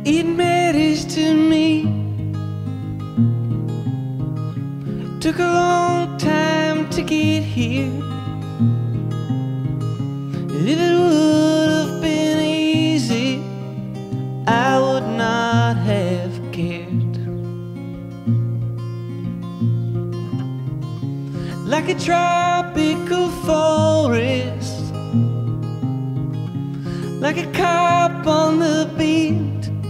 It matters to me. Took a long time to get here. If it would have been easy, I would not have cared. Like a tropical forest, like a cop on the beat,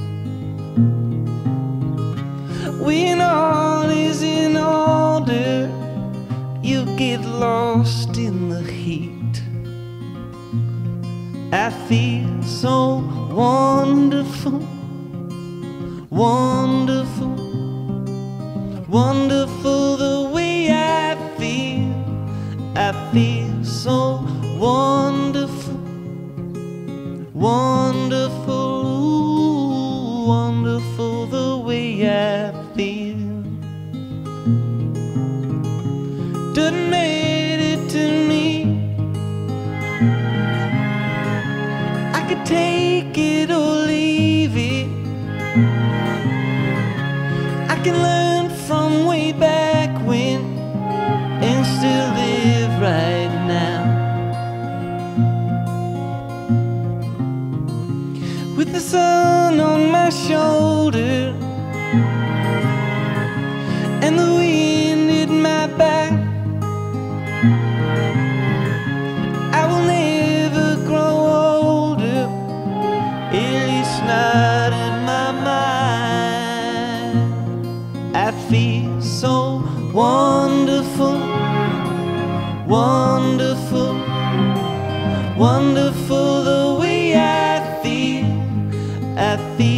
when all is in order, you get lost in the heat. I feel so wonderful, wonderful, wonderful the way I feel. I feel so wonderful, wonderful, ooh, wonderful the way I feel. Doesn't matter to me. I could take it or leave it. I can learn from way back when and still live right now. With the sun on my shoulder and the wind in my back, I will never grow older, at least not in my mind. I feel so wonderful, wonderful, wonderful the way I feel. I feel